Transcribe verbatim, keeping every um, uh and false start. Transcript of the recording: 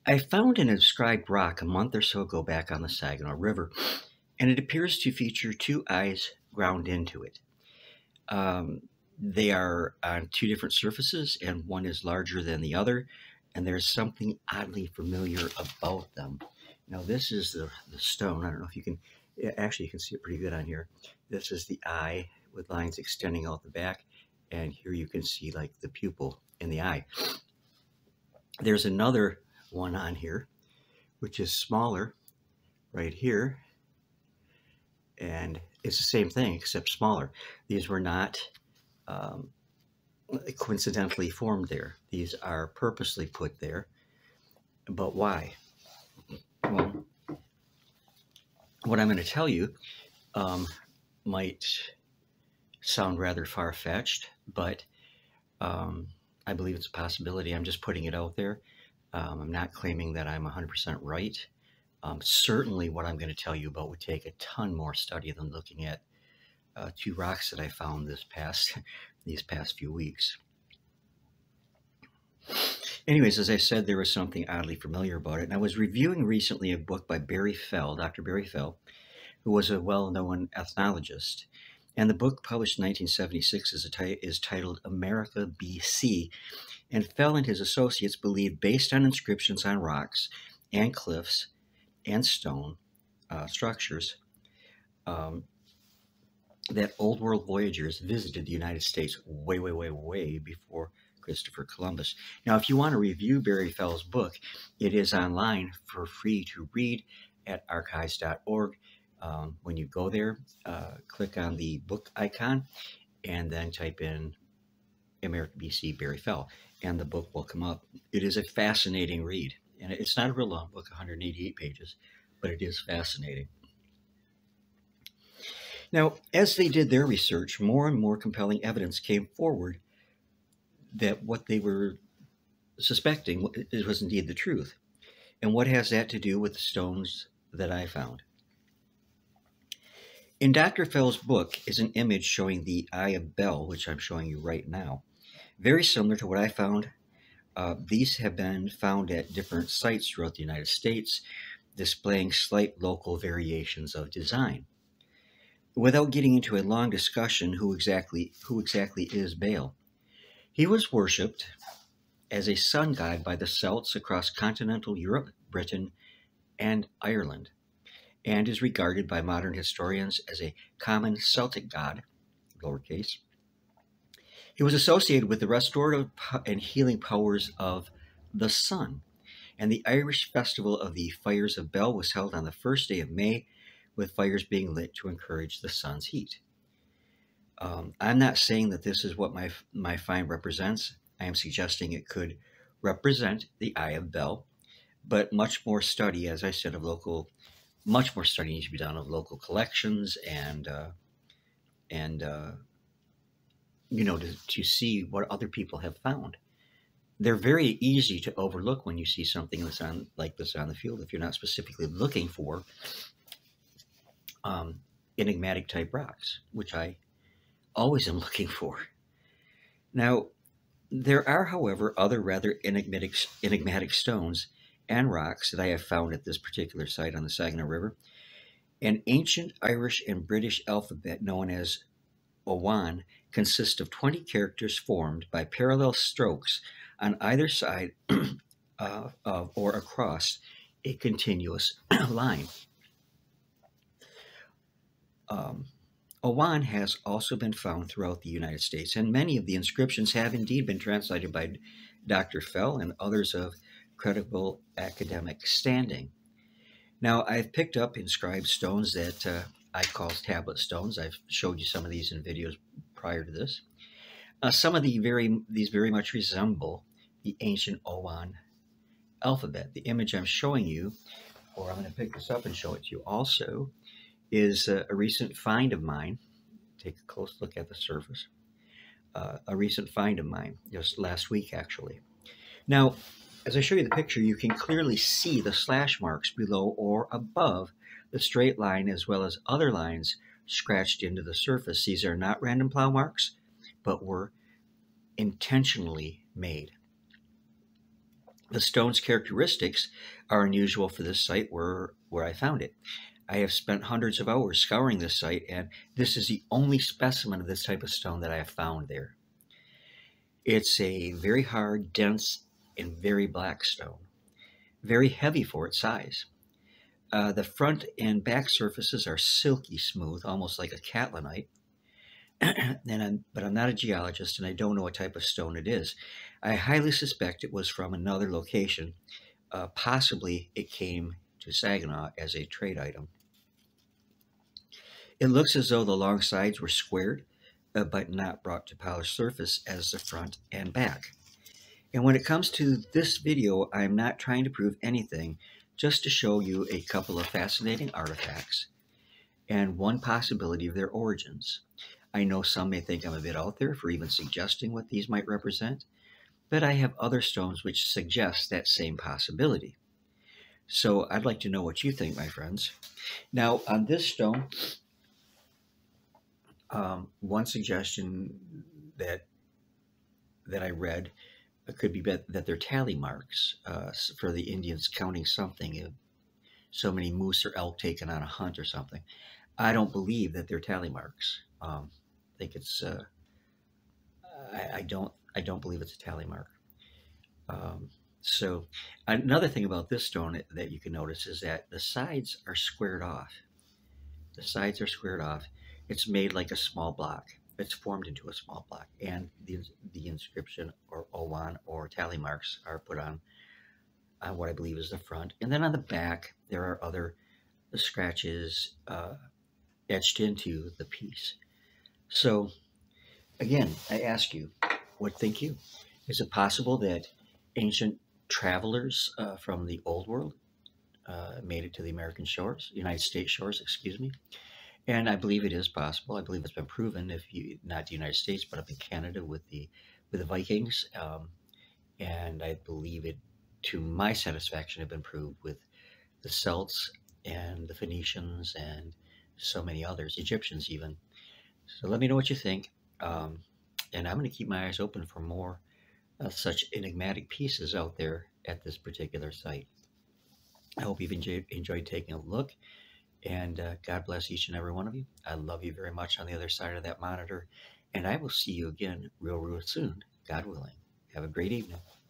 I found an inscribed rock a month or so ago back on the Saginaw River, and it appears to feature two eyes ground into it. Um, they are on two different surfaces, and one is larger than the other, and there's something oddly familiar about them. Now, this is the, the stone. I don't know if you can, actually, you can see it pretty good on here. This is the eye with lines extending out the back, and here you can see like the pupil in the eye. There's another one on here, which is smaller right here, and it's the same thing except smaller. These were not um, coincidentally formed there. These are purposely put there. But why? Well, what I'm going to tell you um, might sound rather far-fetched, but um, I believe it's a possibility. I'm just putting it out there. Um, I'm not claiming that I'm one hundred percent right. Um, certainly what I'm going to tell you about would take a ton more study than looking at uh, two rocks that I found this past these past few weeks. Anyways, as I said, there was something oddly familiar about it. And I was reviewing recently a book by Barry Fell, Doctor Barry Fell, who was a well-known ethnologist. And the book, published in nineteen seventy-six, is, a is titled America, B C. And Fell and his associates believed, based on inscriptions on rocks and cliffs and stone uh, structures, um, that old world voyagers visited the United States way, way, way, way before Christopher Columbus. Now, if you want to review Barry Fell's book, it is online for free to read at archives dot org. Um, when you go there, uh, click on the book icon and then type in America, B C, Barry Fell, and the book will come up. It is a fascinating read, and it's not a real long book, one hundred eighty-eight pages, but it is fascinating. Now, as they did their research, more and more compelling evidence came forward that what they were suspecting was indeed the truth. And what has that to do with the stones that I found? In Doctor Fell's book is an image showing the Eye of Bel, which I'm showing you right now. Very similar to what I found. Uh, these have been found at different sites throughout the United States, displaying slight local variations of design. Without getting into a long discussion, who exactly, who exactly is Baal? He was worshipped as a sun god by the Celts across continental Europe, Britain, and Ireland, and is regarded by modern historians as a common Celtic god, lowercase. He was associated with the restorative and healing powers of the sun, and the Irish festival of the Fires of Bel was held on the first day of May, with fires being lit to encourage the sun's heat. Um, I'm not saying that this is what my, my find represents. I am suggesting it could represent the Eye of Bel, but much more study, as I said, of local, much more study needs to be done of local collections and, uh, and uh, you know, to, to see what other people have found. They're very easy to overlook when you see something that's on, like this on the field, if you're not specifically looking for um, enigmatic type rocks, which I always am looking for. Now, there are, however, other rather enigmatic, enigmatic stones and rocks that I have found at this particular site on the Saginaw River. An ancient Irish and British alphabet known as Owan consists of twenty characters formed by parallel strokes on either side uh, of or across a continuous line. Um, Owan has also been found throughout the United States, and many of the inscriptions have indeed been translated by Doctor Fell and others of credible academic standing. Now, I've picked up inscribed stones that uh, I call tablet stones. I've showed you some of these in videos prior to this. Uh, some of the very these very much resemble the ancient Owan alphabet. The image I'm showing you, or I'm going to pick this up and show it to you also, is uh, a recent find of mine. Take a close look at the surface. Uh, a recent find of mine, just last week actually. Now, as I show you the picture, you can clearly see the slash marks below or above the straight line, as well as other lines scratched into the surface. These are not random plow marks, but were intentionally made. The stone's characteristics are unusual for this site where, where I found it. I have spent hundreds of hours scouring this site, and this is the only specimen of this type of stone that I have found there. It's a very hard, dense, and very black stone, very heavy for its size. Uh, the front and back surfaces are silky smooth, almost like a catlinite. and I'm, but I'm not a geologist, and I don't know what type of stone it is. I highly suspect it was from another location. Uh, possibly it came to Saginaw as a trade item. It looks as though the long sides were squared, uh, but not brought to polished surface as the front and back. And when it comes to this video, I'm not trying to prove anything, just to show you a couple of fascinating artifacts and one possibility of their origins. I know some may think I'm a bit out there for even suggesting what these might represent, but I have other stones which suggest that same possibility. So I'd like to know what you think, my friends. Now, on this stone, um, one suggestion that that I read could be that they're tally marks uh, for the Indians counting something, so many moose or elk taken on a hunt or something. I don't believe that they're tally marks. Um, I think it's. Uh, I, I don't. I don't believe it's a tally mark. Um, so another thing about this stone that you can notice is that the sides are squared off. The sides are squared off. It's made like a small block. It's formed into a small block, and the the inscription or owan or tally marks are put on on what I believe is the front, and then on the back there are other scratches uh, etched into the piece. So again, I ask you, what think you? Is it possible that ancient travelers uh, from the old world uh, made it to the American shores, United States shores, excuse me? And I believe it is possible. I believe it's been proven, if you not the United States, but up in Canada with the with the Vikings, um, and I believe it, to my satisfaction, have been proved with the Celts and the Phoenicians and so many others, Egyptians even. So let me know what you think, um, and I'm going to keep my eyes open for more uh, such enigmatic pieces out there at this particular site. I hope you've enjoyed, enjoyed taking a look. And uh, God bless each and every one of you. I love you very much on the other side of that monitor. And I will see you again real, real soon, God willing. Have a great evening.